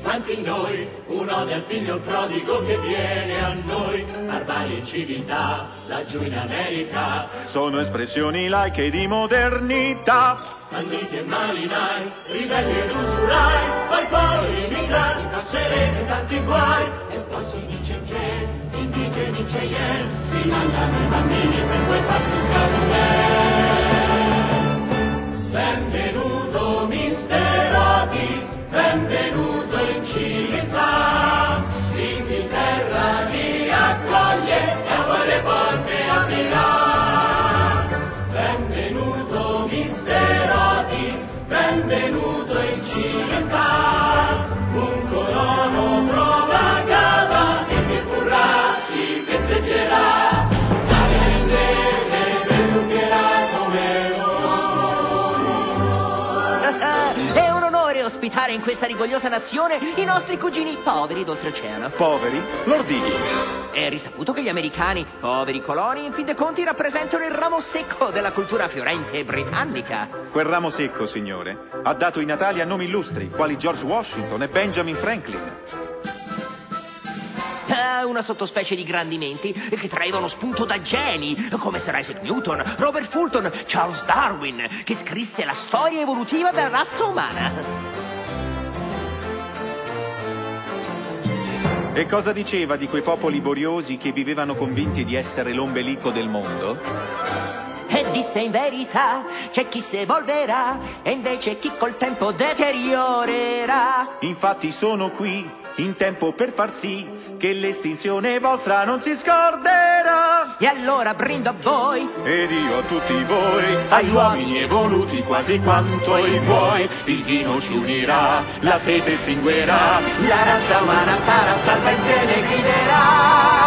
quanti in noi, un'ode al figlio prodigo che viene a noi. Barbarie e civiltà, laggiù in America, sono espressioni laiche di modernità. banditi e marinai, ribelli ed usurai, poi poveri migranti, passerete tanti guai. E poi si dice che indigeni Cheyenne si mangiano i bambini per poi farsi un cabaret. Benvenuto Mister Otis, benvenuto in civiltà. L'Inghilterra li accoglie e a voi le porte aprirà. Benvenuto Mister Otis, benvenuto in civiltà. Un colono trova casa e che purrà si festeggerà. L'aria inglese bellucherà come È un onore ospitare in questa rigogliosa nazione i nostri cugini poveri d'oltreoceano. Poveri? Lord Higgins. È risaputo che gli americani, poveri coloni, in fin dei conti rappresentano il ramo secco della cultura fiorente e britannica. Quel ramo secco, signore, ha dato i natali a nomi illustri, quali George Washington e Benjamin Franklin. Una sottospecie di grandimenti che traevano spunto da geni come Sir Isaac Newton, Robert Fulton, Charles Darwin, che scrisse la storia evolutiva della razza umana. E cosa diceva di quei popoli boriosi che vivevano convinti di essere l'ombelico del mondo? E disse in verità, c'è chi si evolverà e invece chi col tempo deteriorerà. Infatti sono qui in tempo per far sì che l'estinzione vostra non si scorderà. E allora brindo a voi Ed io a tutti voi, agli uomini evoluti quasi quanto i buoi. Il vino ci unirà, la sete estinguerà, la razza umana sarà salva insieme griderà.